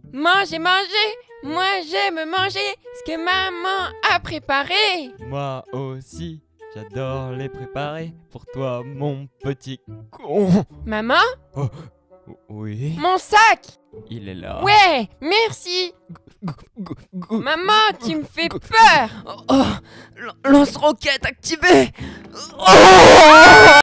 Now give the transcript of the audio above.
Manger, manger. Moi, j'aime manger ce que maman a préparé. Moi aussi, j'adore les préparer pour toi, mon petit con. Maman, Oui, mon sac. il est là. Ouais, merci. Maman, tu me fais peur. Lance-roquette activé. Oh